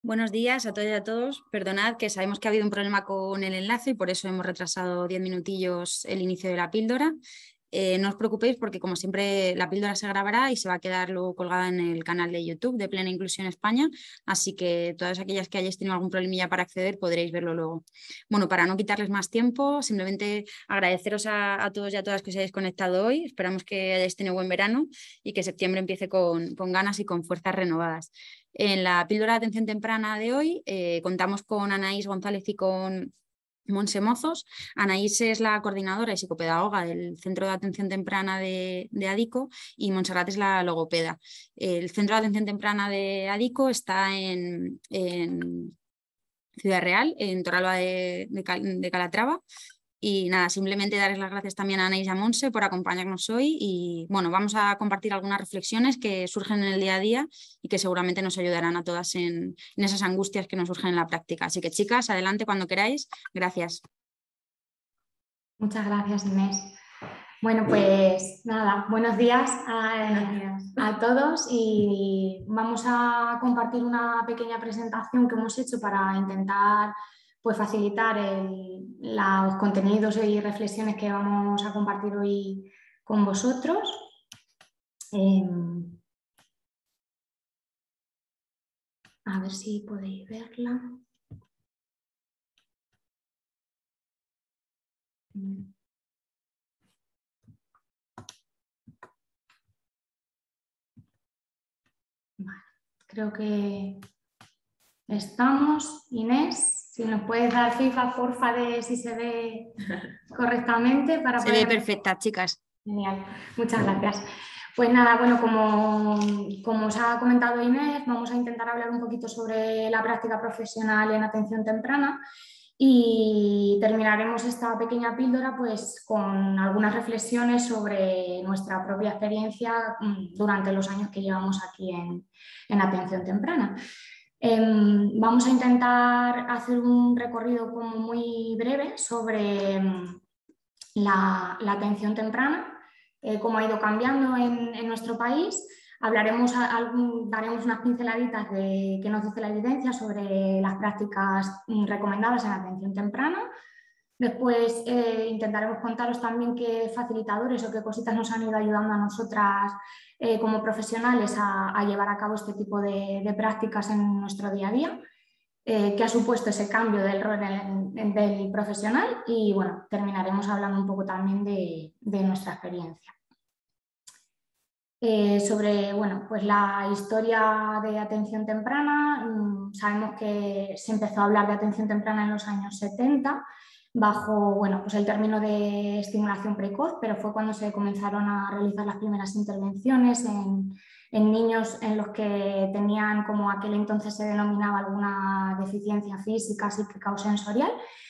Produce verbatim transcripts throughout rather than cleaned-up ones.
Buenos días a todas y a todos. Perdonad que sabemos que ha habido un problema con el enlace y por eso hemos retrasado diez minutillos el inicio de la píldora. Eh, no os preocupéis porque, como siempre, la píldora se grabará y se va a quedar luego colgada en el canal de YouTube de Plena Inclusión España, así que todas aquellas que hayáis tenido algún problemilla para acceder podréis verlo luego. Bueno, para no quitarles más tiempo, simplemente agradeceros a, a todos y a todas que os hayáis conectado hoy. Esperamos que hayáis tenido buen verano y que septiembre empiece con, con ganas y con fuerzas renovadas. En la píldora de atención temprana de hoy eh, contamos con Anaís González y con Montse Mozos. Anaís es la coordinadora y psicopedagoga del Centro de Atención Temprana de, de ADICO y Montserrat es la logopeda. El Centro de Atención Temprana de ADICO está en, en Ciudad Real, en Torralba de, de, Cal, de Calatrava. Y nada, simplemente darles las gracias también a Anaís y a Montse por acompañarnos hoy y bueno, vamos a compartir algunas reflexiones que surgen en el día a día y que seguramente nos ayudarán a todas en, en esas angustias que nos surgen en la práctica. Así que chicas, adelante cuando queráis. Gracias. Muchas gracias, Inés. Bueno, pues nada, buenos días a, a todos y vamos a compartir una pequeña presentación que hemos hecho para intentar pues, facilitar el, los contenidos y reflexiones que vamos a compartir hoy con vosotros. Eh, a ver si podéis verla. Vale, creo que estamos. Inés, si nos puedes dar feedback, porfa, de si se ve correctamente. Para se poder... ve perfecta, chicas. Genial, muchas gracias. Pues nada, bueno, como, como os ha comentado Inés, vamos a intentar hablar un poquito sobre la práctica profesional en atención temprana y terminaremos esta pequeña píldora pues, con algunas reflexiones sobre nuestra propia experiencia durante los años que llevamos aquí en, en atención temprana. Eh, vamos a intentar hacer un recorrido como muy breve sobre la, la atención temprana, eh, cómo ha ido cambiando en, en nuestro país. Hablaremos, algún, daremos unas pinceladitas de qué nos dice la evidencia sobre las prácticas recomendadas en atención temprana. Después eh, intentaremos contaros también qué facilitadores o qué cositas nos han ido ayudando a nosotras eh, como profesionales a, a llevar a cabo este tipo de, de prácticas en nuestro día a día. Eh, qué ha supuesto ese cambio del rol del, del profesional y bueno, terminaremos hablando un poco también de, de nuestra experiencia. Eh, sobre bueno, pues la historia de atención temprana, mmm, sabemos que se empezó a hablar de atención temprana en los años setenta bajo bueno, pues el término de estimulación precoz, pero fue cuando se comenzaron a realizar las primeras intervenciones en en niños en los que tenían, como aquel entonces se denominaba, alguna deficiencia física, psíquica o sensorial.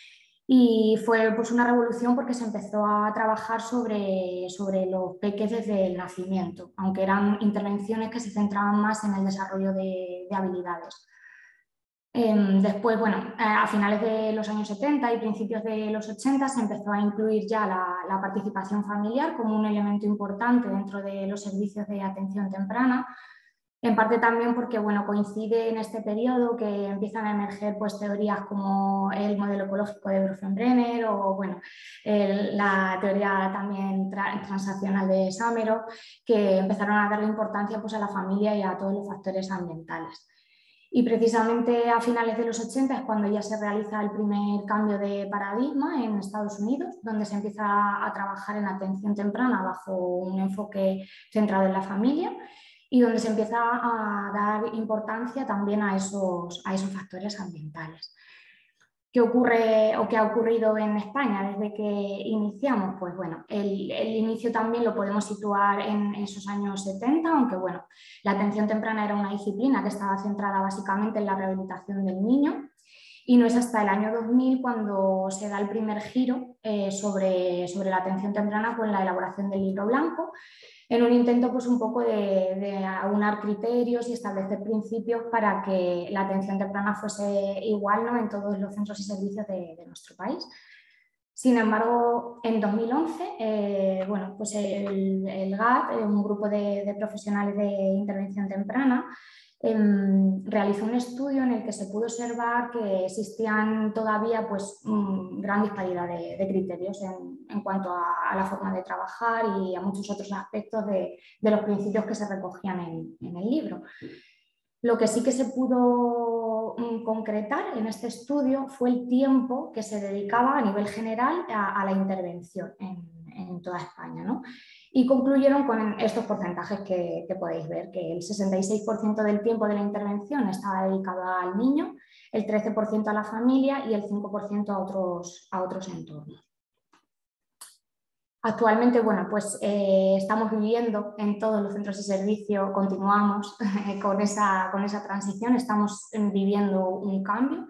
Y fue pues, una revolución porque se empezó a trabajar sobre, sobre los peques desde el nacimiento, aunque eran intervenciones que se centraban más en el desarrollo de, de habilidades. Después, bueno, a finales de los años setenta y principios de los ochenta se empezó a incluir ya la, la participación familiar como un elemento importante dentro de los servicios de atención temprana, en parte también porque bueno, coincide en este periodo que empiezan a emerger pues, teorías como el modelo ecológico de Bronfenbrenner o bueno, el, la teoría también tra transaccional de Sámero, que empezaron a darle importancia pues, a la familia y a todos los factores ambientales. Y precisamente a finales de los ochenta es cuando ya se realiza el primer cambio de paradigma en Estados Unidos, donde se empieza a trabajar en atención temprana bajo un enfoque centrado en la familia y donde se empieza a dar importancia también a esos, a esos factores ambientales. ¿Qué ocurre o qué ha ocurrido en España desde que iniciamos? Pues bueno, el, el inicio también lo podemos situar en esos años setenta, aunque bueno, la atención temprana era una disciplina que estaba centrada básicamente en la rehabilitación del niño y no es hasta el año dos mil cuando se da el primer giro eh, sobre, sobre la atención temprana con la elaboración del libro blanco, en un intento pues, un poco de, de aunar criterios y establecer principios para que la atención temprana fuese igual, ¿no?, en todos los centros y servicios de, de nuestro país. Sin embargo, en dos mil once, eh, bueno, pues el, el G A T, un grupo de, de profesionales de intervención temprana, eh, realizó un estudio en el que se pudo observar que existían todavía pues, mmm, gran disparidad de, de criterios en, en cuanto a, a la forma de trabajar y a muchos otros aspectos de, de los principios que se recogían en, en el libro. Lo que sí que se pudo mm, concretar en este estudio fue el tiempo que se dedicaba a nivel general a, a la intervención en, en toda España, ¿no? Y concluyeron con estos porcentajes que, que podéis ver, que el sesenta y seis por ciento del tiempo de la intervención estaba dedicado al niño, el trece por ciento a la familia y el cinco por ciento a otros, a otros entornos. Actualmente, bueno, pues eh, estamos viviendo en todos los centros de servicio, continuamos con esa, con esa transición, estamos viviendo un cambio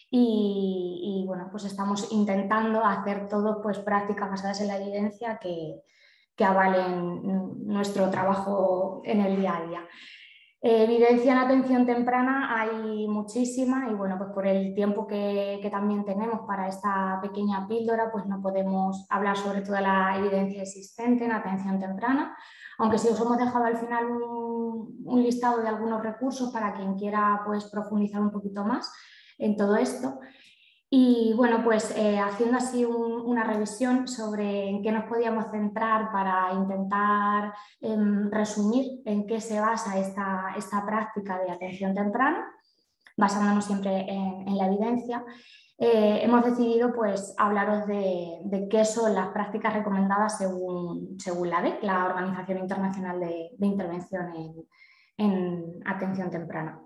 y, y bueno, pues estamos intentando hacer todo pues, prácticas basadas en la evidencia que, que avalen nuestro trabajo en el día a día. Eh, evidencia en atención temprana hay muchísima y bueno, pues por el tiempo que, que también tenemos para esta pequeña píldora, pues no podemos hablar sobre toda la evidencia existente en atención temprana, aunque sí os hemos dejado al final un, un listado de algunos recursos para quien quiera pues profundizar un poquito más en todo esto. Y bueno, pues eh, haciendo así un, una revisión sobre en qué nos podíamos centrar para intentar eh, resumir en qué se basa esta, esta práctica de atención temprana, basándonos siempre en, en la evidencia, eh, hemos decidido pues, hablaros de, de qué son las prácticas recomendadas según, según la D E C, la Organización Internacional de, de Intervención en, en Atención Temprana.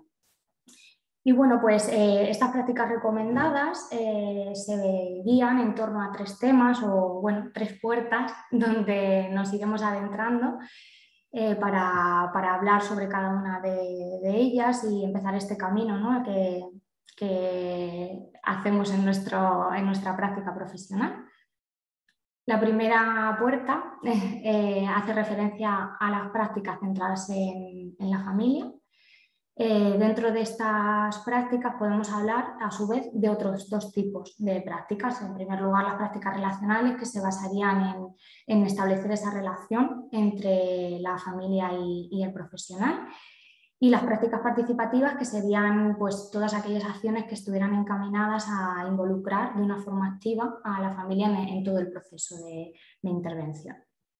Y bueno, pues eh, estas prácticas recomendadas eh, se guían en torno a tres temas o, bueno, tres puertas donde nos iremos adentrando eh, para, para hablar sobre cada una de, de ellas y empezar este camino, ¿no? que, que hacemos en, nuestro, en nuestra práctica profesional. La primera puerta eh, hace referencia a las prácticas centradas en, en la familia. Eh, dentro de estas prácticas podemos hablar a su vez de otros dos tipos de prácticas. En primer lugar, las prácticas relacionales que se basarían en, en establecer esa relación entre la familia y, y el profesional. Y las prácticas participativas que serían pues, todas aquellas acciones que estuvieran encaminadas a involucrar de una forma activa a la familia en, en todo el proceso de, de intervención.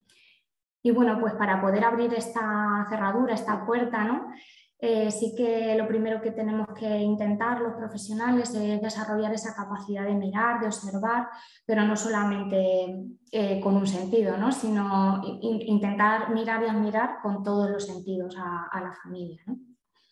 Y bueno, pues para poder abrir esta cerradura, esta puerta, ¿no? Eh, sí que lo primero que tenemos que intentar los profesionales es desarrollar esa capacidad de mirar, de observar, pero no solamente eh, con un sentido, ¿no? Sino in, intentar mirar y admirar con todos los sentidos a, a la familia, ¿no?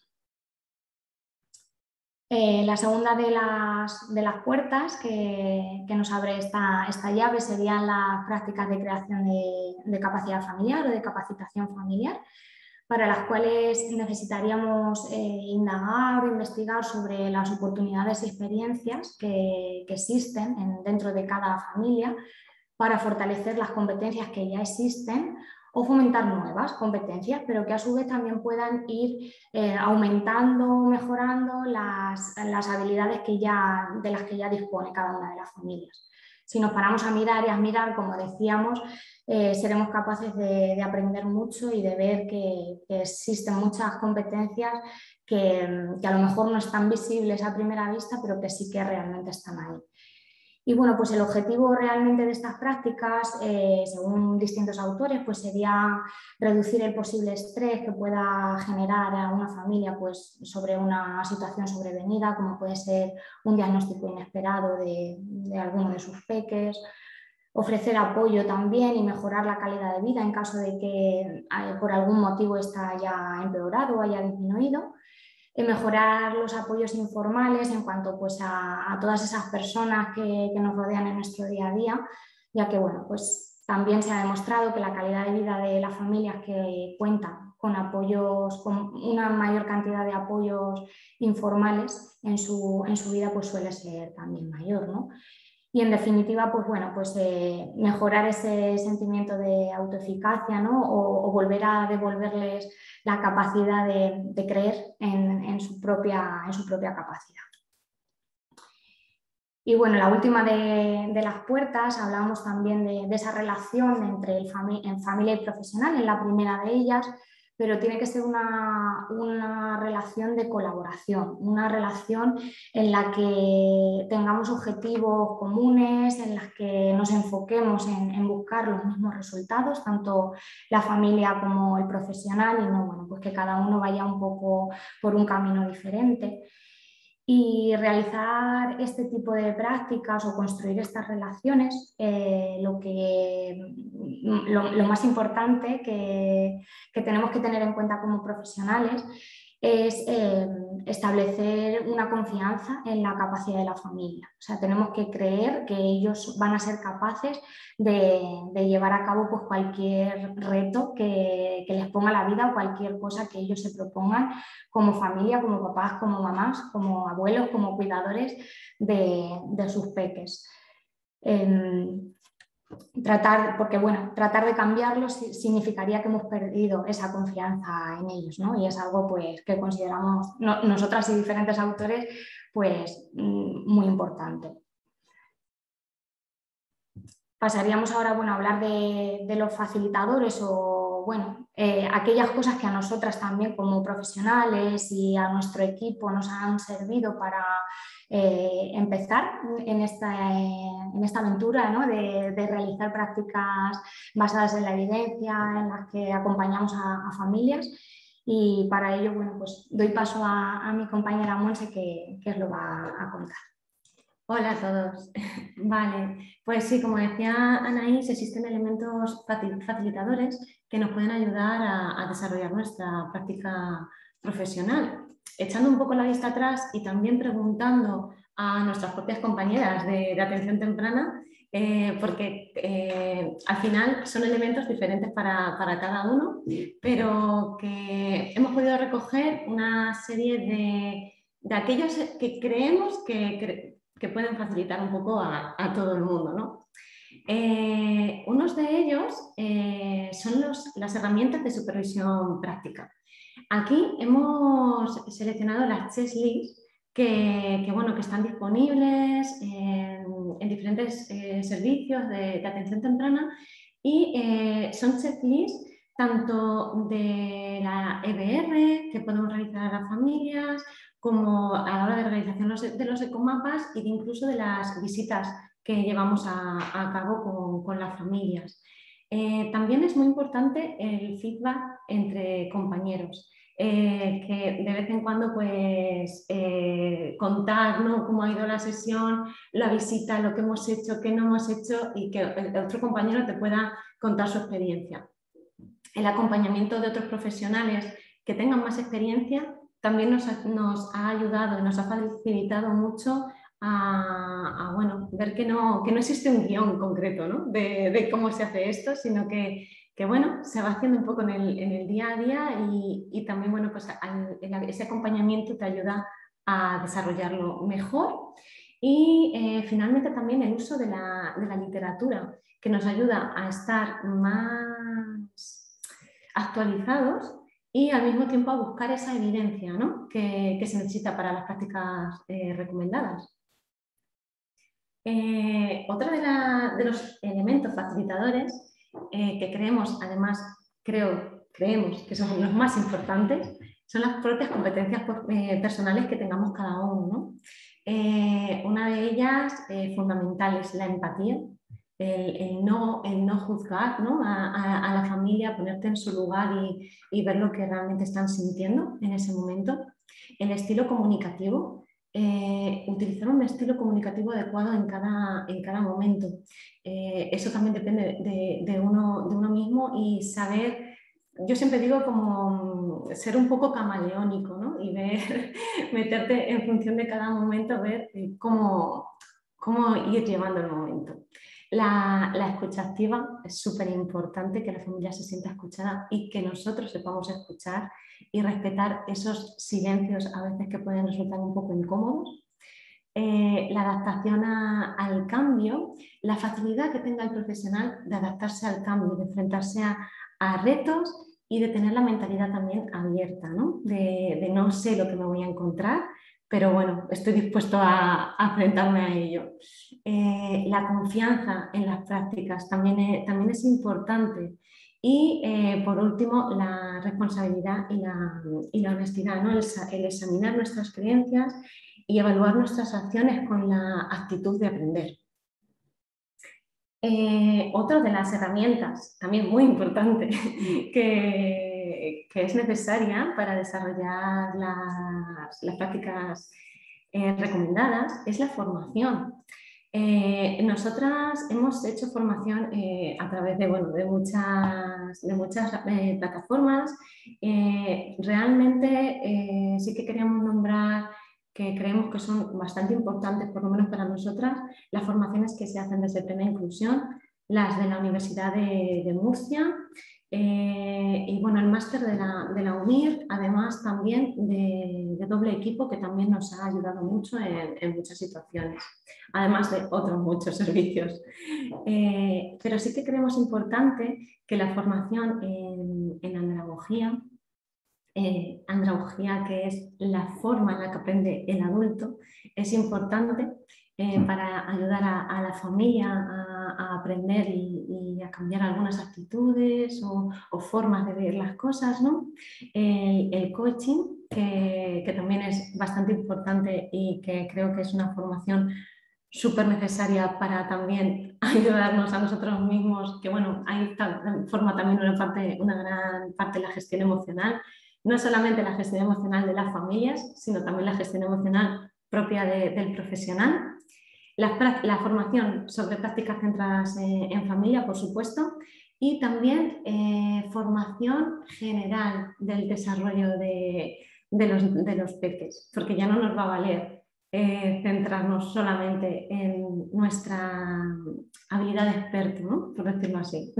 Eh, la segunda de las, de las puertas que, que nos abre esta, esta llave serían las prácticas de creación de, de capacidad familiar o de capacitación familiar, para las cuales necesitaríamos eh, indagar o investigar sobre las oportunidades y experiencias que, que existen en, dentro de cada familia para fortalecer las competencias que ya existen o fomentar nuevas competencias, pero que a su vez también puedan ir eh, aumentando, mejorando las, las habilidades que ya, de las que ya dispone cada una de las familias. Si nos paramos a mirar y a admirar, como decíamos, eh, seremos capaces de, de aprender mucho y de ver que, que existen muchas competencias que, que a lo mejor no están visibles a primera vista, pero que sí que realmente están ahí. Y bueno, pues el objetivo realmente de estas prácticas, eh, según distintos autores, pues sería reducir el posible estrés que pueda generar a una familia pues, sobre una situación sobrevenida, como puede ser un diagnóstico inesperado de, de alguno de sus peques, ofrecer apoyo también y mejorar la calidad de vida en caso de que eh, por algún motivo esta haya empeorado o haya disminuido. Mejorar los apoyos informales en cuanto pues, a, a todas esas personas que, que nos rodean en nuestro día a día, ya que bueno, pues, también se ha demostrado que la calidad de vida de las familias que cuentan con apoyos, con una mayor cantidad de apoyos informales en su, en su vida, pues suele ser también mayor, ¿no? Y en definitiva, pues bueno, pues eh, mejorar ese sentimiento de autoeficacia, ¿no? o, o volver a devolverles la capacidad de, de creer en, en, su propia, en su propia capacidad. Y bueno, la última de, de las puertas, hablábamos también de, de esa relación entre el fami en familia y profesional, en la primera de ellas, pero tiene que ser una, una relación de colaboración, una relación en la que tengamos objetivos comunes, en las que nos enfoquemos en, en buscar los mismos resultados, tanto la familia como el profesional, y no, bueno, pues que cada uno vaya un poco por un camino diferente. Y realizar este tipo de prácticas o construir estas relaciones, eh, lo, que, lo, lo más importante que, que tenemos que tener en cuenta como profesionales es eh, establecer una confianza en la capacidad de la familia. O sea, tenemos que creer que ellos van a ser capaces de, de llevar a cabo pues, cualquier reto que, que les ponga la vida o cualquier cosa que ellos se propongan como familia, como papás, como mamás, como abuelos, como cuidadores de, de sus peques. Eh, tratar, porque bueno, tratar de cambiarlos significaría que hemos perdido esa confianza en ellos, ¿no? Y es algo pues, que consideramos no, nosotras y diferentes autores pues, muy importante. Pasaríamos ahora bueno, a hablar de, de los facilitadores o bueno, eh, aquellas cosas que a nosotras también como profesionales y a nuestro equipo nos han servido para eh, empezar en esta, en esta aventura, ¿no? de, de realizar prácticas basadas en la evidencia, en las que acompañamos a, a familias. Y para ello bueno, pues doy paso a, a mi compañera Monse que, que os lo va a contar. Hola a todos. Vale, pues sí, como decía Anaís, existen elementos facilitadores que nos pueden ayudar a, a desarrollar nuestra práctica profesional. Echando un poco la vista atrás y también preguntando a nuestras propias compañeras de, de atención temprana, eh, porque eh, al final son elementos diferentes para, para cada uno, pero que hemos podido recoger una serie de, de aquellos que creemos que... que pueden facilitar un poco a, a todo el mundo, ¿no? Eh, unos de ellos eh, son los, las herramientas de supervisión práctica. Aquí hemos seleccionado las checklists que, que, bueno, que están disponibles en, en diferentes eh, servicios de, de atención temprana y eh, son checklists tanto de la E B R que podemos realizar a las familias, como a la hora de realización de los ecomapas e incluso de las visitas que llevamos a, a cabo con, con las familias. Eh, también es muy importante el feedback entre compañeros, eh, que de vez en cuando pues, eh, contar, ¿no?, cómo ha ido la sesión, la visita, lo que hemos hecho, qué no hemos hecho y que el otro compañero te pueda contar su experiencia. El acompañamiento de otros profesionales que tengan más experiencia también nos ha, nos ha ayudado y nos ha facilitado mucho a, a bueno, ver que no, que no existe un guión concreto, ¿no?, de, de cómo se hace esto, sino que, que bueno, se va haciendo un poco en el, en el día a día y, y también bueno, pues, al, ese acompañamiento te ayuda a desarrollarlo mejor. Y eh, finalmente también el uso de la, de la literatura, que nos ayuda a estar más actualizados y al mismo tiempo a buscar esa evidencia, ¿no?, que, que se necesita para las prácticas eh, recomendadas. Eh, otro de, la, de los elementos facilitadores eh, que creemos, además creo, creemos que son los más importantes, son las propias competencias eh, personales que tengamos cada uno, ¿no? Eh, una de ellas eh, fundamental es la empatía. El, el, no, el no juzgar, ¿no?, a, a, a la familia, ponerte en su lugar y, y ver lo que realmente están sintiendo en ese momento. El estilo comunicativo, eh, utilizar un estilo comunicativo adecuado en cada, en cada momento. Eh, eso también depende de, de, uno, de uno mismo y saber, yo siempre digo como ser un poco camaleónico, ¿no?, y ver, meterte en función de cada momento, ver cómo, cómo ir llevando el momento. La, la escucha activa es súper importante, que la familia se sienta escuchada y que nosotros sepamos escuchar y respetar esos silencios a veces que pueden resultar un poco incómodos. Eh, la adaptación a, al cambio, la facilidad que tenga el profesional de adaptarse al cambio, de enfrentarse a, a retos y de tener la mentalidad también abierta, ¿no?, de, de no sé lo que me voy a encontrar, pero bueno, estoy dispuesto a, a enfrentarme a ello. Eh, la confianza en las prácticas también es, también es importante Y eh, por último, la responsabilidad y la, y la honestidad, ¿no? el, el examinar nuestras creencias y evaluar nuestras acciones con la actitud de aprender. Eh, otra de las herramientas, también muy importante, que, que es necesaria para desarrollar las, las prácticas eh, recomendadas es la formación. Eh, nosotras hemos hecho formación eh, a través de, bueno, de muchas, de muchas eh, plataformas. Eh, realmente eh, sí que queríamos nombrar que creemos que son bastante importantes, por lo menos para nosotras, las formaciones que se hacen desde Plena Inclusión, las de la Universidad de, de Murcia eh, y bueno, el máster de la, de la UNIR, además también de, de doble equipo, que también nos ha ayudado mucho en, en muchas situaciones, además de otros muchos servicios. Eh, pero sí que creemos importante que la formación en, en andragogía, Eh, andragogía, que es la forma en la que aprende el adulto, es importante eh, para ayudar a, a la familia a, a aprender y, y a cambiar algunas actitudes o, o formas de ver las cosas, ¿no? El, el coaching, que, que también es bastante importante y que creo que es una formación súper necesaria para también ayudarnos a nosotros mismos, que bueno, ahí forma también una, parte, una gran parte de la gestión emocional. No solamente la gestión emocional de las familias, sino también la gestión emocional propia de, del profesional. La, la formación sobre prácticas centradas en, en familia, por supuesto, y también eh, formación general del desarrollo de, de, los, de los peques, porque ya no nos va a valer eh, centrarnos solamente en nuestra habilidad de experto, ¿no? Por decirlo así.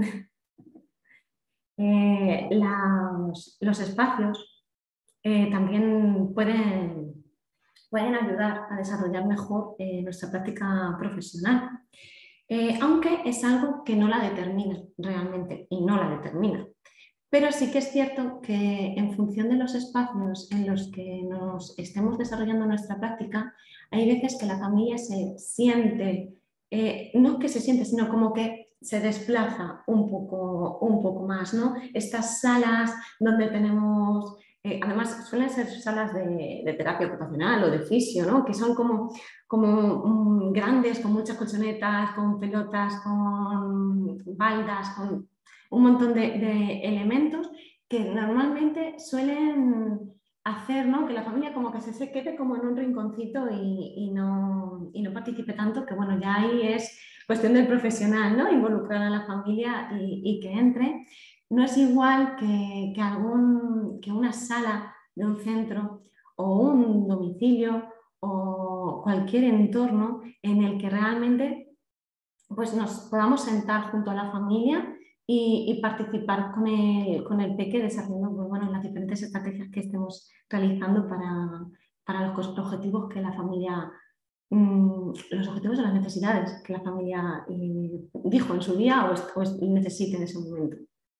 Eh, los, los espacios eh, también pueden, pueden ayudar a desarrollar mejor eh, nuestra práctica profesional, eh, aunque es algo que no la determina realmente y no la determina. Pero sí que es cierto que en función de los espacios en los que nos estemos desarrollando nuestra práctica, hay veces que la familia se siente, eh, no que se siente, sino como que se desplaza un poco, un poco más, ¿no? Estas salas donde tenemos, eh, además suelen ser salas de, de terapia ocupacional o de fisio, ¿no? Que son como, como um, grandes, con muchas colchonetas, con pelotas, con baldas, con un montón de, de elementos que normalmente suelen hacer, ¿no? Que la familia como que se quede como en un rinconcito y, y, no, y no participe tanto, que bueno, ya ahí es cuestión del profesional, ¿no? Involucrar a la familia y, y que entre. No es igual que, que, algún, que una sala de un centro o un domicilio o cualquier entorno en el que realmente pues, nos podamos sentar junto a la familia y, y participar con el, con el peque desarrollando pues, bueno, las diferentes estrategias que estemos realizando para, para los objetivos que la familia, mmm, los objetivos o las necesidades que la familia eh, dijo en su día o, es, o es, necesite en ese momento.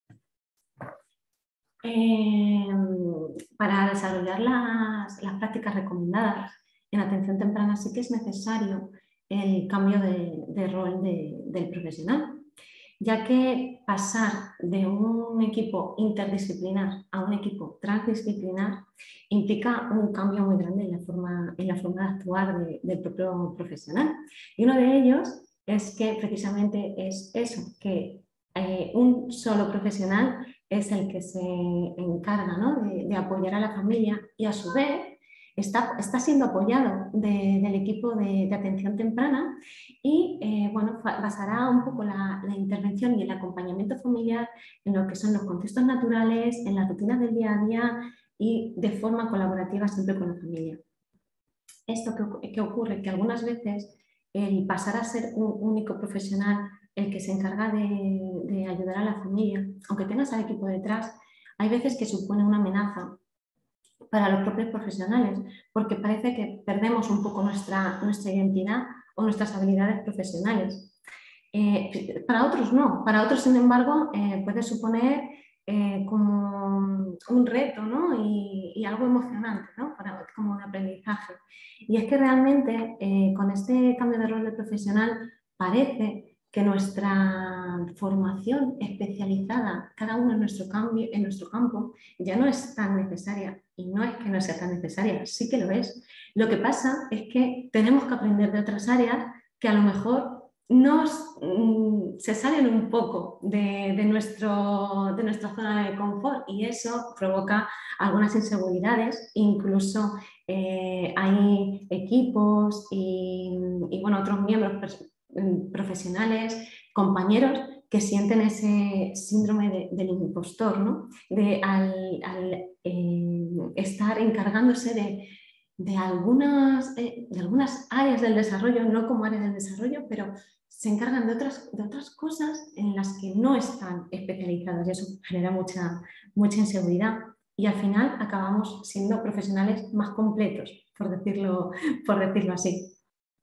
Eh, para desarrollar las, las prácticas recomendadas en atención temprana sí que es necesario el cambio de, de rol de, del profesional, ya que pasar de un equipo interdisciplinar a un equipo transdisciplinar implica un cambio muy grande en la forma, en la forma de actuar de, del propio profesional. Y uno de ellos es que precisamente es eso, que eh, un solo profesional es el que se encarga, ¿no? de, de apoyar a la familia y a su vez Está, está siendo apoyado de, del equipo de, de atención temprana y eh, bueno, basará un poco la, la intervención y el acompañamiento familiar en lo que son los contextos naturales, en las rutinas del día a día y de forma colaborativa siempre con la familia. Esto que, que ocurre, que algunas veces el pasar a ser un único profesional el que se encarga de, de ayudar a la familia, aunque tengas al equipo detrás, hay veces que supone una amenaza para los propios profesionales, porque parece que perdemos un poco nuestra, nuestra identidad o nuestras habilidades profesionales. Eh, para otros no, para otros sin embargo eh, puede suponer eh, como un reto, ¿no? y, y algo emocionante, ¿no? Para, como de aprendizaje. Y es que realmente eh, con este cambio de rol de profesional parece que nuestra formación especializada, cada uno en nuestro, cambio, en nuestro campo, ya no es tan necesaria. Y no es que no sea tan necesaria, sí que lo es. Lo que pasa es que tenemos que aprender de otras áreas que a lo mejor nos, mmm, se salen un poco de, de, nuestro, de nuestra zona de confort, y eso provoca algunas inseguridades. Incluso eh, hay equipos y, y bueno, otros miembros profesionales, compañeros, que sienten ese síndrome de, del impostor, ¿no? De al, al eh, estar encargándose de, de, algunas, eh, de algunas áreas del desarrollo, no como áreas del desarrollo, pero se encargan de otras, de otras cosas en las que no están especializados, y eso genera mucha, mucha inseguridad. Y al final acabamos siendo profesionales más completos, por decirlo, por decirlo así.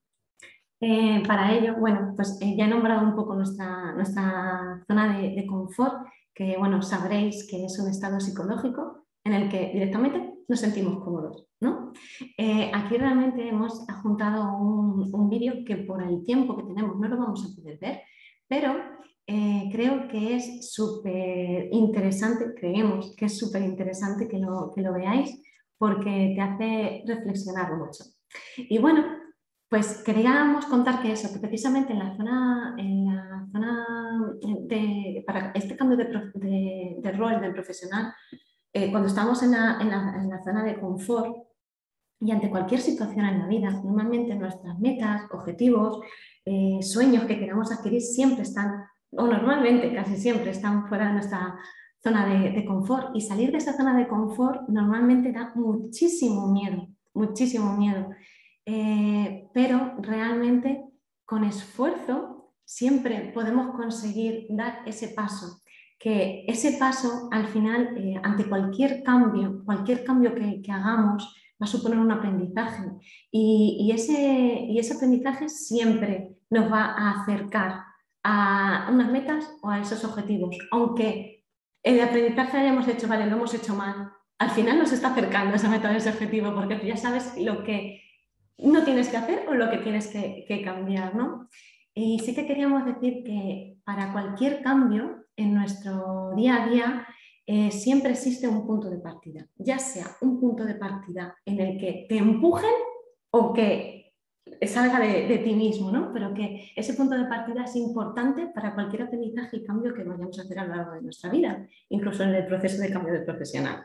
Eh, para ello, bueno, pues eh, ya he nombrado un poco nuestra, nuestra zona de, de confort, que bueno, sabréis que es un estado psicológico en el que directamente nos sentimos cómodos, ¿no? Eh, aquí realmente hemos juntado un, un vídeo que por el tiempo que tenemos no lo vamos a poder ver, pero eh, creo que es súper interesante, creemos que es súper interesante que lo, que lo veáis, porque te hace reflexionar mucho. Y bueno, pues queríamos contar que eso, que precisamente en la zona, en la zona de, para este cambio de, de, de rol del profesional, eh, cuando estamos en la, en, la, en la zona de confort y ante cualquier situación en la vida, normalmente nuestras metas, objetivos, eh, sueños que queramos adquirir siempre están, o normalmente casi siempre están fuera de nuestra zona de, de confort, y salir de esa zona de confort normalmente da muchísimo miedo, muchísimo miedo. Eh, pero realmente con esfuerzo siempre podemos conseguir dar ese paso, que ese paso al final, eh, ante cualquier cambio, cualquier cambio que, que hagamos, va a suponer un aprendizaje, y, y, ese, y ese aprendizaje siempre nos va a acercar a unas metas o a esos objetivos, aunque el aprendizaje hayamos hecho, vale, lo hemos hecho mal, al final nos está acercando a esa meta o ese objetivo, porque tú ya sabes lo que no tienes que hacer o lo que tienes que, que cambiar, ¿no? Y sí que queríamos decir que para cualquier cambio en nuestro día a día eh, siempre existe un punto de partida, ya sea un punto de partida en el que te empujen o que salga de, de ti mismo, ¿no? Pero que ese punto de partida es importante para cualquier aprendizaje y cambio que vayamos a hacer a lo largo de nuestra vida, incluso en el proceso de cambio de profesional.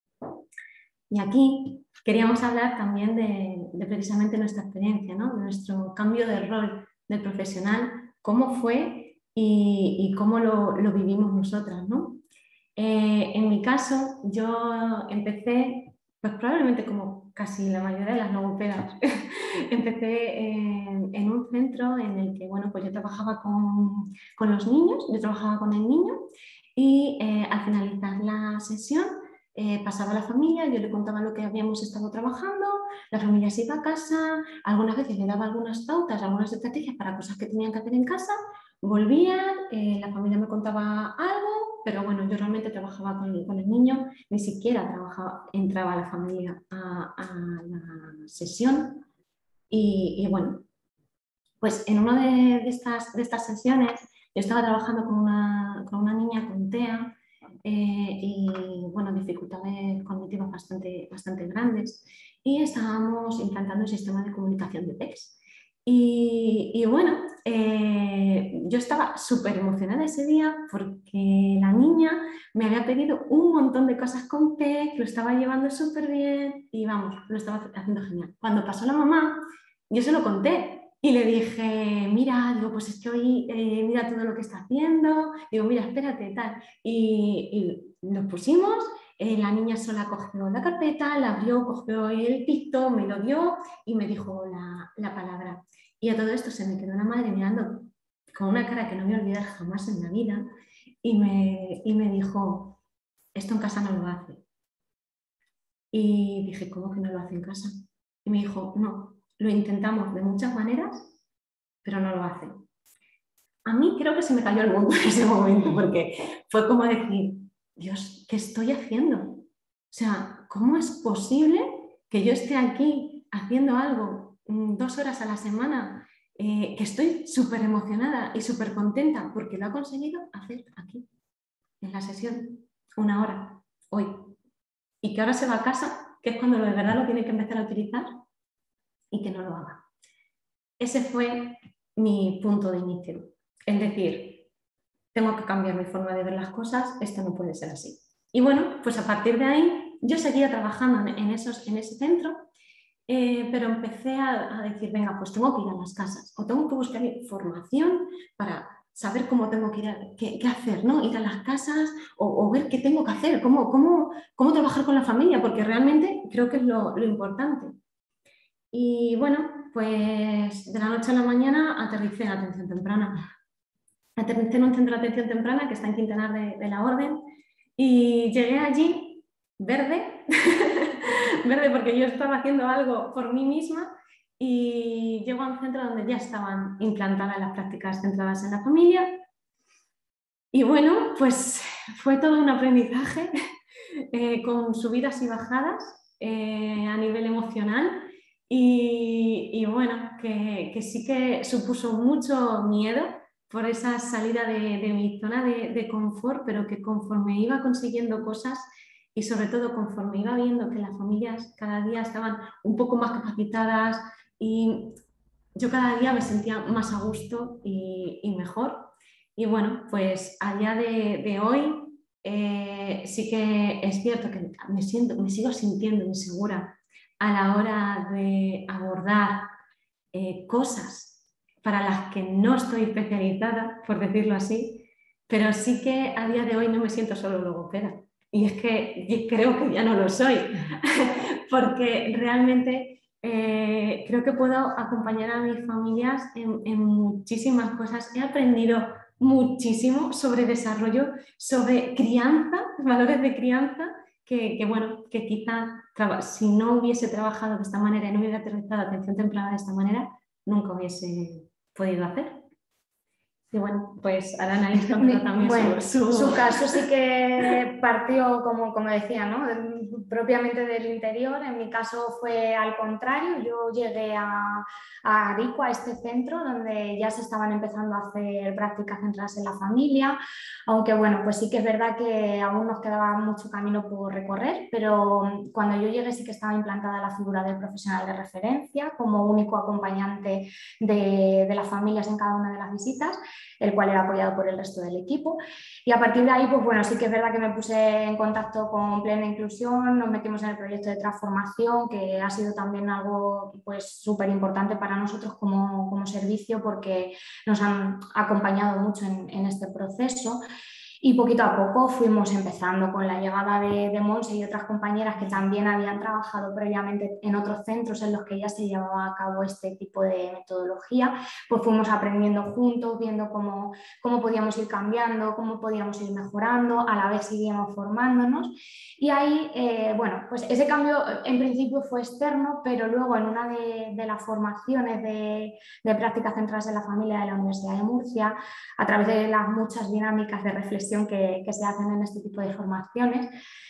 Y aquí queríamos hablar también de, de precisamente nuestra experiencia, ¿no? De nuestro cambio de rol del profesional, cómo fue y, y cómo lo, lo vivimos nosotras, ¿no? Eh, en mi caso, yo empecé, pues probablemente como casi la mayoría de las logopedas, empecé en, en un centro en el que, bueno, pues yo trabajaba con, con los niños, yo trabajaba con el niño, y eh, al finalizar la sesión, Eh, pasaba a la familia, yo le contaba lo que habíamos estado trabajando, la familia se iba a casa, algunas veces le daba algunas pautas, algunas estrategias para cosas que tenían que hacer en casa, volvían, eh, la familia me contaba algo, pero bueno, yo realmente trabajaba con, con el niño, ni siquiera trabajaba, entraba la familia a, a la sesión. Y, y bueno, pues en una de, de, estas, de estas sesiones yo estaba trabajando con una, con una niña con T E A, Eh, y bueno, dificultades cognitivas bastante, bastante grandes, y estábamos implantando el sistema de comunicación de P E X. Y, y bueno, eh, yo estaba súper emocionada ese día porque la niña me había pedido un montón de cosas con P E X, lo estaba llevando súper bien y vamos, lo estaba haciendo genial. Cuando pasó la mamá, yo se lo conté. Y le dije, mira, digo, pues es que hoy eh, mira todo lo que está haciendo, digo, mira, espérate, tal. Y, y nos pusimos, eh, la niña sola cogió la carpeta, la abrió, cogió el picto, me lo dio y me dijo la, la palabra. Y a todo esto se me quedó la madre mirando con una cara que no me voy a olvidar jamás en la vida, y me, y me dijo, esto en casa no lo hace. Y dije, ¿cómo que no lo hace en casa? Y me dijo, no. Lo intentamos de muchas maneras, pero no lo hacen. A mí creo que se me cayó el mundo en ese momento, porque fue como decir, Dios, ¿qué estoy haciendo? O sea, ¿cómo es posible que yo esté aquí haciendo algo dos horas a la semana eh, que estoy súper emocionada y súper contenta porque lo ha conseguido hacer aquí, en la sesión, una hora, hoy. Y que ahora se va a casa, que es cuando de verdad lo tiene que empezar a utilizar, y que no lo haga. Ese fue mi punto de inicio. Es decir, tengo que cambiar mi forma de ver las cosas, esto no puede ser así. Y bueno, pues a partir de ahí yo seguía trabajando en, esos, en ese centro, eh, pero empecé a, a decir, venga, pues tengo que ir a las casas o tengo que buscar información para saber cómo tengo que ir a, qué, qué hacer, ¿no? Ir a las casas o, o ver qué tengo que hacer, cómo, cómo, cómo trabajar con la familia, porque realmente creo que es lo, lo importante. Y bueno, pues de la noche a la mañana aterricé en atención temprana. Aterricé en un centro de atención temprana que está en Quintanar de, de la Orden y llegué allí verde, verde porque yo estaba haciendo algo por mí misma y llego a un centro donde ya estaban implantadas las prácticas centradas en la familia y bueno, pues fue todo un aprendizaje eh, con subidas y bajadas eh, a nivel emocional y, y bueno, que, que sí que supuso mucho miedo por esa salida de, de mi zona de, de confort, pero que conforme iba consiguiendo cosas y sobre todo conforme iba viendo que las familias cada día estaban un poco más capacitadas y yo cada día me sentía más a gusto y, y mejor. Y bueno, pues a día de, de hoy eh, sí que es cierto que me, siento, me sigo sintiendo insegura a la hora de abordar eh, cosas para las que no estoy especializada, por decirlo así, pero sí que a día de hoy no me siento solo logopeda. Y es que creo que ya no lo soy, porque realmente eh, creo que puedo acompañar a mis familias en, en muchísimas cosas. He aprendido muchísimo sobre desarrollo, sobre crianza, valores de crianza, que, que bueno, que quizá si no hubiese trabajado de esta manera y no hubiera aterrizado atención temprana de esta manera, nunca hubiese podido hacer. Y bueno, pues Arana ahí también bueno, su, su... su caso sí que partió, como, como decía, ¿no? propiamente del interior. En mi caso fue al contrario. Yo llegué a, a Arico, a este centro, donde ya se estaban empezando a hacer prácticas centradas en la familia, aunque bueno, pues sí que es verdad que aún nos quedaba mucho camino por recorrer, pero cuando yo llegué sí que estaba implantada la figura del profesional de referencia como único acompañante de, de las familias en cada una de las visitas, el cual era apoyado por el resto del equipo. Y a partir de ahí, pues bueno, sí que es verdad que me puse en contacto con Plena Inclusión, nos metimos en el proyecto de transformación, que ha sido también algo pues súper importante para nosotros como, como servicio, porque nos han acompañado mucho en, en este proceso. Y poquito a poco fuimos empezando con la llegada de, de Monse y otras compañeras que también habían trabajado previamente en otros centros en los que ya se llevaba a cabo este tipo de metodología, pues fuimos aprendiendo juntos, viendo cómo, cómo podíamos ir cambiando, cómo podíamos ir mejorando, a la vez seguíamos formándonos. Y ahí, eh, bueno, pues ese cambio en principio fue externo, pero luego en una de, de las formaciones de, de prácticas centradas en la familia de la Universidad de Murcia, a través de las muchas dinámicas de reflexión Que, que se hacen en este tipo de formaciones,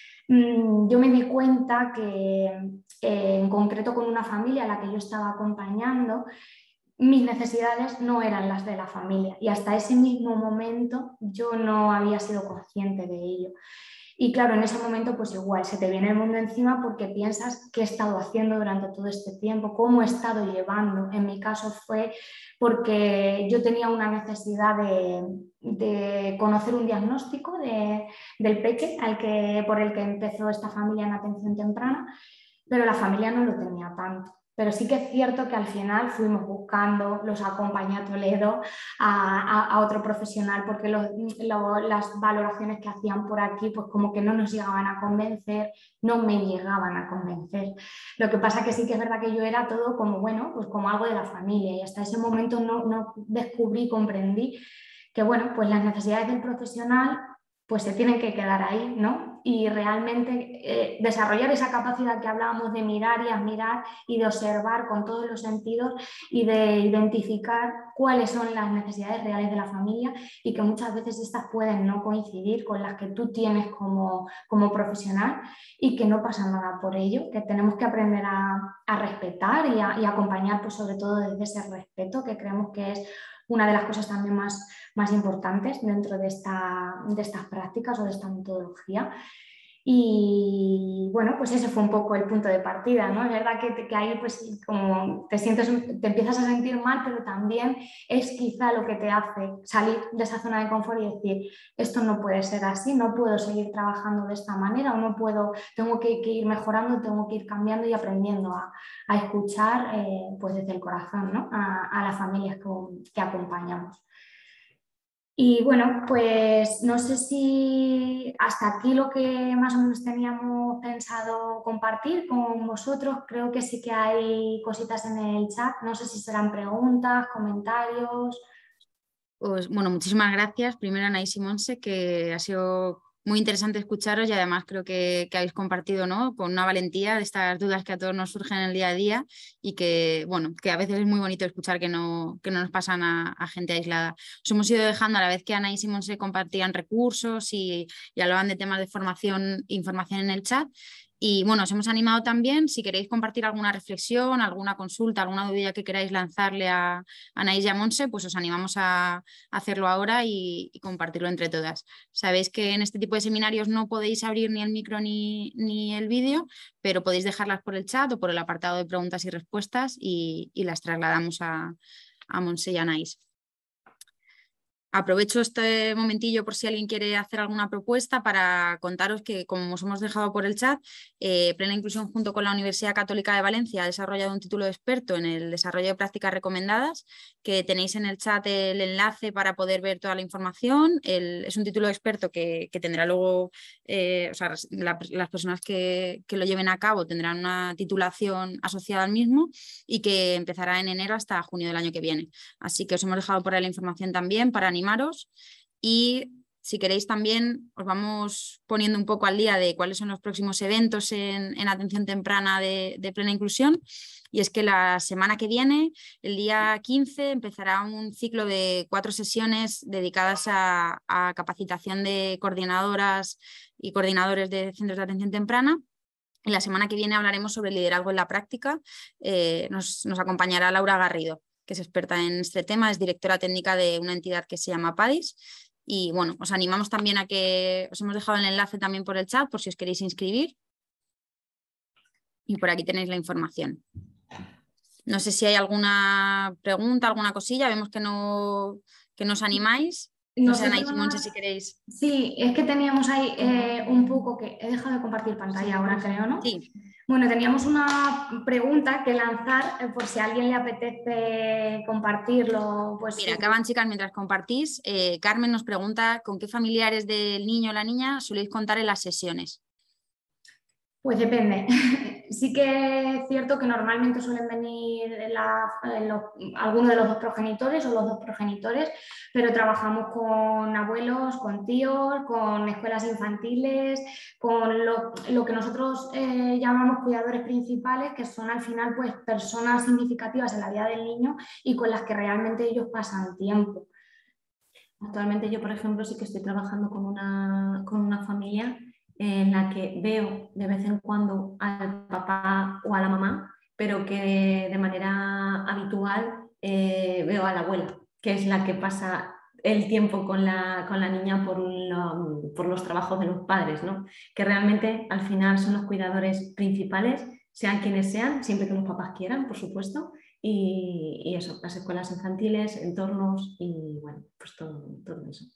yo me di cuenta que eh, en concreto con una familia a la que yo estaba acompañando, mis necesidades no eran las de la familia y hasta ese mismo momento yo no había sido consciente de ello. Y claro, en ese momento pues igual se te viene el mundo encima porque piensas qué he estado haciendo durante todo este tiempo, cómo he estado llevando. En mi caso fue porque yo tenía una necesidad de, de conocer un diagnóstico de, del peque al que, por el que empezó esta familia en atención temprana, pero la familia no lo tenía tanto. Pero sí que es cierto que al final fuimos buscando, los acompañé a Toledo, a, a, a otro profesional, porque los, lo, las valoraciones que hacían por aquí, pues como que no nos llegaban a convencer, no me llegaban a convencer. Lo que pasa que sí que es verdad que yo era todo como, bueno, pues como algo de la familia y hasta ese momento no, no descubrí, comprendí que, bueno, pues las necesidades del profesional pues se tienen que quedar ahí, ¿no? y realmente eh, desarrollar esa capacidad que hablábamos de mirar y admirar y de observar con todos los sentidos y de identificar cuáles son las necesidades reales de la familia y que muchas veces estas pueden no coincidir con las que tú tienes como, como profesional y que no pasa nada por ello, que tenemos que aprender a, a respetar y a, y acompañar pues sobre todo desde ese respeto, que creemos que es una de las cosas también más, más importantes dentro de, esta, de estas prácticas o de esta metodología. Y bueno, pues ese fue un poco el punto de partida, ¿no? Es verdad que, que ahí pues como te sientes, te empiezas a sentir mal, pero también es quizá lo que te hace salir de esa zona de confort y decir, esto no puede ser así, no puedo seguir trabajando de esta manera o no puedo, tengo que, que ir mejorando, tengo que ir cambiando y aprendiendo a, a escuchar eh, pues desde el corazón, ¿no? a, a las familias que, que acompañamos. Y bueno, pues no sé si hasta aquí lo que más o menos teníamos pensado compartir con vosotros. Creo que sí que hay cositas en el chat. No sé si serán preguntas, comentarios. Pues bueno, muchísimas gracias. Primero Anaís y Montse, que ha sido muy interesante escucharos y además creo que, que habéis compartido, ¿no?, con una valentía de estas dudas que a todos nos surgen en el día a día y que, bueno, que a veces es muy bonito escuchar que no, que no nos pasan a, a gente aislada. Os hemos ido dejando a la vez que Anaís y Montse compartían recursos y, y hablaban de temas de formación e información en el chat. Y bueno, os hemos animado también, si queréis compartir alguna reflexión, alguna consulta, alguna duda que queráis lanzarle a, a Anaís y a Montse, pues os animamos a, a hacerlo ahora y, y compartirlo entre todas. Sabéis que en este tipo de seminarios no podéis abrir ni el micro ni, ni el vídeo, pero podéis dejarlas por el chat o por el apartado de preguntas y respuestas y, y las trasladamos a, a Montse y a Anaís. Aprovecho este momentillo por si alguien quiere hacer alguna propuesta para contaros que, como os hemos dejado por el chat, eh, Plena Inclusión junto con la Universidad Católica de Valencia ha desarrollado un título de experto en el desarrollo de prácticas recomendadas, que tenéis en el chat el enlace para poder ver toda la información. El, es un título de experto que, que tendrá luego, eh, o sea, la, las personas que, que lo lleven a cabo tendrán una titulación asociada al mismo y que empezará en enero hasta junio del año que viene. Así que os hemos dejado por ahí la información también para animaros y si queréis también os vamos poniendo un poco al día de cuáles son los próximos eventos en, en atención temprana de, de Plena Inclusión. Y es que la semana que viene, el día quince, empezará un ciclo de cuatro sesiones dedicadas a, a capacitación de coordinadoras y coordinadores de centros de atención temprana. Y la semana que viene hablaremos sobre liderazgo en la práctica. Eh, nos, nos acompañará Laura Garrido, que es experta en este tema, es directora técnica de una entidad que se llama PADIS. Y bueno, os animamos también a que os hemos dejado el enlace también por el chat por si os queréis inscribir. Y por aquí tenéis la información. No sé si hay alguna pregunta, alguna cosilla. Vemos que no, que nos animáis. No sé, Anaís y Montse, si queréis. Sí, es que teníamos ahí eh, un poco que... He dejado de compartir pantalla ahora, creo, ¿no? Sí. Bueno, teníamos una pregunta que lanzar eh, por si a alguien le apetece compartirlo. Pues Mira, sí. acaban, chicas, mientras compartís. Eh, Carmen nos pregunta con qué familiares del niño o la niña soléis contar en las sesiones. Pues depende. Sí que es cierto que normalmente suelen venir la, los, alguno de los dos progenitores o los dos progenitores, pero trabajamos con abuelos, con tíos, con escuelas infantiles, con lo, lo que nosotros eh, llamamos cuidadores principales, que son al final pues, personas significativas en la vida del niño y con las que realmente ellos pasan tiempo. Actualmente yo, por ejemplo, sí que estoy trabajando con una, con una familia en la que veo de vez en cuando al papá o a la mamá, pero que de manera habitual eh, veo a la abuela, que es la que pasa el tiempo con la, con la niña por, lo, por los trabajos de los padres, ¿no? Que realmente al final son los cuidadores principales, sean quienes sean, siempre que los papás quieran, por supuesto. Y, y eso, las escuelas infantiles, entornos y bueno, pues todo, todo eso.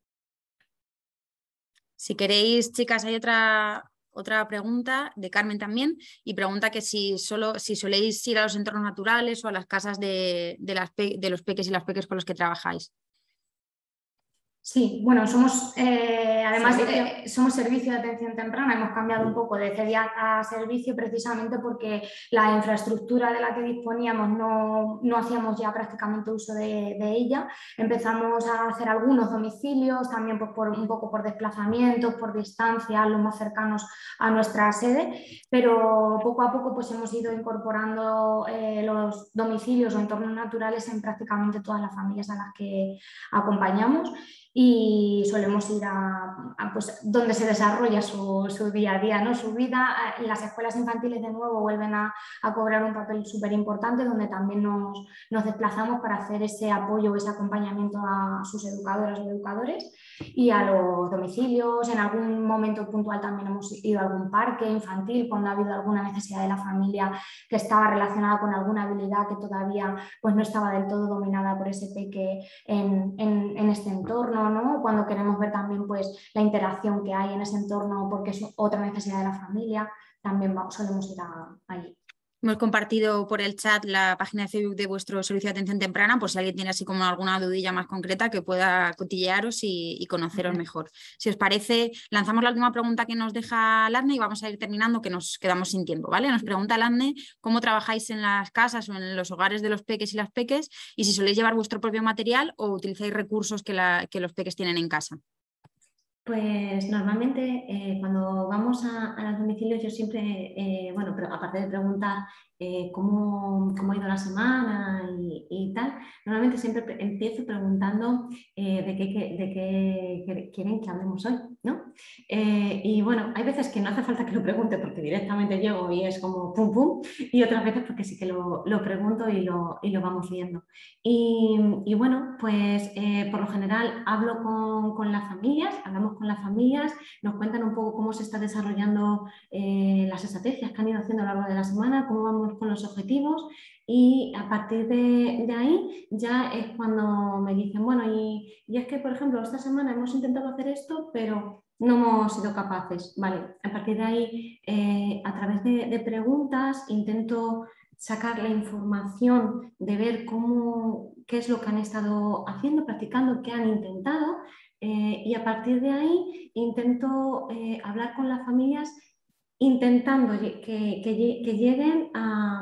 Si queréis, chicas, hay otra, otra pregunta de Carmen también y pregunta que si, solo, si soléis ir a los entornos naturales o a las casas de, de, las pe de los peques y las peques con los que trabajáis. Sí, bueno, somos eh, además ¿Servicio? eh, somos servicio de atención temprana, hemos cambiado un poco de C E D I A a servicio precisamente porque la infraestructura de la que disponíamos no, no hacíamos ya prácticamente uso de, de ella. Empezamos a hacer algunos domicilios, también pues, por, un poco por desplazamientos, por distancia, los más cercanos a nuestra sede, pero poco a poco pues, hemos ido incorporando eh, los domicilios o entornos naturales en prácticamente todas las familias a las que acompañamos. Y solemos ir a, a pues, donde se desarrolla su, su día a día, ¿no? Su vida. Las escuelas infantiles de nuevo vuelven a, a cobrar un papel súper importante, donde también nos, nos desplazamos para hacer ese apoyo o ese acompañamiento a sus educadoras o educadores y a los domicilios. En algún momento puntual también hemos ido a algún parque infantil cuando ha habido alguna necesidad de la familia que estaba relacionada con alguna habilidad que todavía pues, no estaba del todo dominada por ese peque en, en, en este entorno, ¿no? Cuando queremos ver también pues, la interacción que hay en ese entorno porque es otra necesidad de la familia, también vamos, solemos ir a, allí. Hemos compartido por el chat la página de Facebook de vuestro servicio de atención temprana, por si alguien tiene así como alguna dudilla más concreta que pueda cotillearos y, y conoceros uh-huh. mejor. Si os parece, lanzamos la última pregunta que nos deja Ladne y vamos a ir terminando, que nos quedamos sin tiempo, ¿vale? Nos pregunta Ladne cómo trabajáis en las casas o en los hogares de los peques y las peques y si soléis llevar vuestro propio material o utilizáis recursos que, la, que los peques tienen en casa. Pues normalmente eh, cuando vamos a, a los domicilios yo siempre, eh, bueno, pero aparte de preguntar eh, cómo, cómo ha ido la semana y, y tal, normalmente siempre pre empiezo preguntando eh, de, qué, de qué quieren que hablemos hoy, ¿no? Eh, y bueno, hay veces que no hace falta que lo pregunte porque directamente llego y es como pum pum, y otras veces porque sí que lo, lo pregunto y lo, y lo vamos viendo. Y, y bueno, pues eh, por lo general hablo con, con las familias, hablamos con las familias, nos cuentan un poco cómo se está desarrollando eh, las estrategias que han ido haciendo a lo largo de la semana, cómo vamos con los objetivos y a partir de, de ahí ya es cuando me dicen, bueno, y, y es que por ejemplo esta semana hemos intentado hacer esto, pero no hemos sido capaces. Vale, a partir de ahí, eh, a través de, de preguntas, intento sacar la información de ver cómo, qué es lo que han estado haciendo, practicando, qué han intentado. Eh, y a partir de ahí intento eh, hablar con las familias intentando que, que, que lleguen a,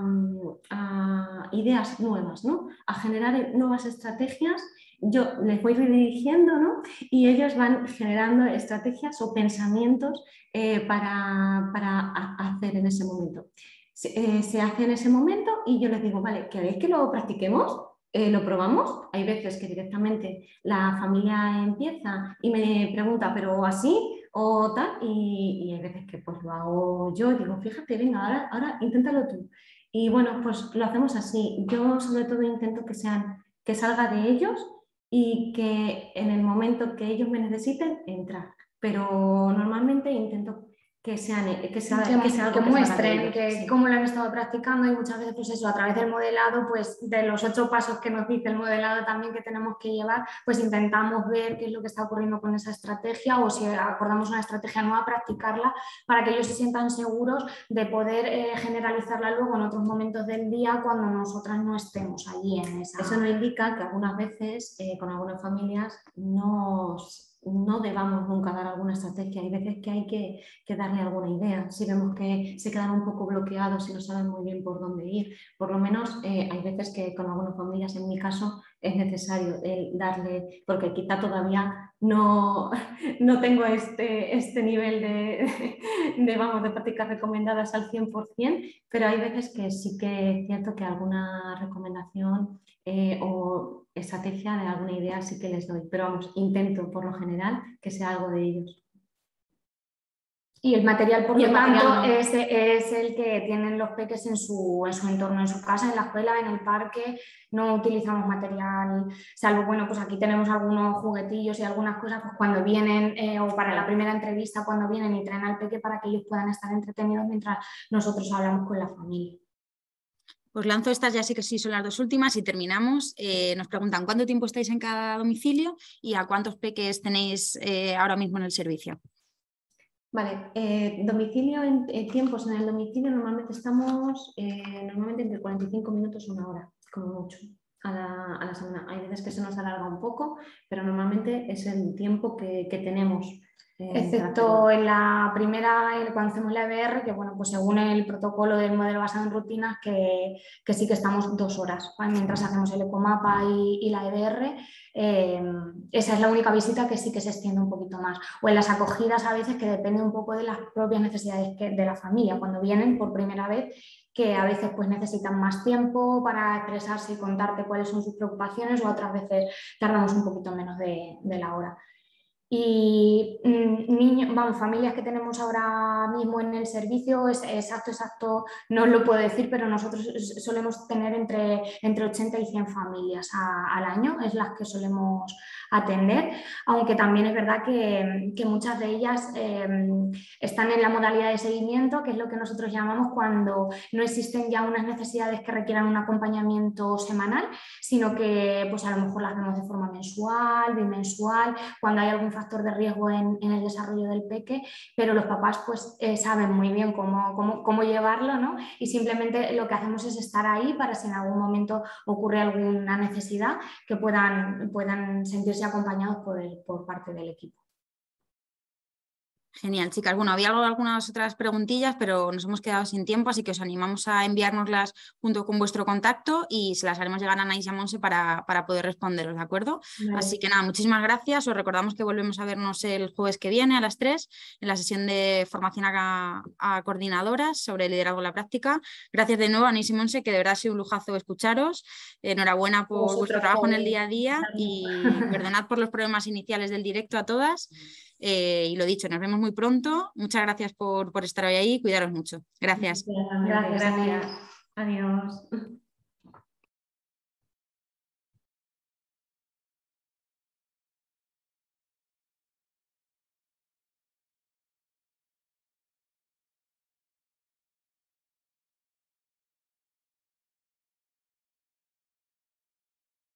a ideas nuevas, ¿no? A generar nuevas estrategias. Yo les voy redirigiendo, ¿no? Y ellos van generando estrategias o pensamientos eh, para, para hacer en ese momento. Se, eh, se hace en ese momento y yo les digo, vale, ¿queréis que lo practiquemos? Eh, lo probamos. Hay veces que directamente la familia empieza y me pregunta, ¿pero así o tal? Y, y hay veces que pues lo hago yo y digo, fíjate, venga, ahora, ahora inténtalo tú. Y bueno, pues lo hacemos así. Yo sobre todo intento que, sean, que salga de ellos y que en el momento que ellos me necesiten, entrar. Pero normalmente intento que sean que sea, que, que sea algo que que muestren que sí. cómo lo han estado practicando y muchas veces pues eso a través del modelado, pues de los ocho pasos que nos dice el modelado también que tenemos que llevar, pues intentamos ver qué es lo que está ocurriendo con esa estrategia o si acordamos una estrategia nueva, practicarla para que ellos se sientan seguros de poder eh, generalizarla luego en otros momentos del día cuando nosotras no estemos allí en esa... Eso no indica que algunas veces eh, con algunas familias nos no debamos nunca dar alguna estrategia. Hay veces que hay que, que darle alguna idea. Si vemos que se quedan un poco bloqueados y no saben muy bien por dónde ir, por lo menos eh, hay veces que con algunas familias, en mi caso, es necesario el darle, porque quizá todavía no, no tengo este, este nivel de, de, vamos, de prácticas recomendadas al cien por cien, pero hay veces que sí que es cierto que alguna recomendación eh, o estrategia de alguna idea sí que les doy, pero vamos, intento por lo general que sea algo de ellos. Y el material, por y lo tanto, no. es, es el que tienen los peques en su, en su entorno, en su casa, en la escuela, en el parque. No utilizamos material, salvo, bueno, pues aquí tenemos algunos juguetillos y algunas cosas, pues cuando vienen, eh, o para la primera entrevista, cuando vienen y traen al peque para que ellos puedan estar entretenidos mientras nosotros hablamos con la familia. Pues lanzo estas, ya sí que sí son las dos últimas y terminamos. Eh, nos preguntan cuánto tiempo estáis en cada domicilio y a cuántos peques tenéis eh, ahora mismo en el servicio. Vale, eh, domicilio en eh, tiempos en el domicilio normalmente estamos eh, normalmente entre cuarenta y cinco minutos y una hora, como mucho. a la, a la semana. Hay veces que se nos alarga un poco, pero normalmente es el tiempo que, que tenemos. Eh, Excepto en la primera, cuando hacemos la E B R, que bueno, pues según el protocolo del modelo basado en rutinas, que, que sí que estamos dos horas, ¿vale? Mientras hacemos el ecomapa y, y la E B R, eh, esa es la única visita que sí que se extiende un poquito más. O en las acogidas a veces, que depende un poco de las propias necesidades que, de la familia, cuando vienen por primera vez, que a veces pues necesitan más tiempo para expresarse y contarte cuáles son sus preocupaciones, o otras veces tardamos un poquito menos de, de la hora. Y mmm, niños, vamos, familias que tenemos ahora mismo en el servicio, es, exacto, exacto, no os lo puedo decir, pero nosotros solemos tener entre, entre ochenta y cien familias a, al año, es las que solemos atender, aunque también es verdad que, que muchas de ellas eh, están en la modalidad de seguimiento, que es lo que nosotros llamamos cuando no existen ya unas necesidades que requieran un acompañamiento semanal, sino que pues a lo mejor las vemos de forma mensual, bimensual, cuando hay algún factor de riesgo en, en el desarrollo del peque, pero los papás pues eh, saben muy bien cómo, cómo, cómo llevarlo, ¿no? Y simplemente lo que hacemos es estar ahí para si en algún momento ocurre alguna necesidad que puedan, puedan sentirse acompañados por, el, por parte del equipo. Genial, chicas. Bueno, había algunas otras preguntillas, pero nos hemos quedado sin tiempo, así que os animamos a enviárnoslas junto con vuestro contacto y se las haremos llegar a Anaís y a Monse para, para poder responderos, ¿de acuerdo? Vale. Así que nada, muchísimas gracias. Os recordamos que volvemos a vernos el jueves que viene a las tres en la sesión de formación a, a coordinadoras sobre liderazgo en la práctica. Gracias de nuevo, Anaís y Monse, que de verdad ha sido un lujazo escucharos. Enhorabuena por Vosotros vuestro trabajo por... en el día a día y perdonad por los problemas iniciales del directo a todas. Eh, y lo dicho, nos vemos muy pronto. Muchas gracias por, por estar hoy ahí. Cuidaros mucho. Gracias. Gracias. Gracias. Adiós.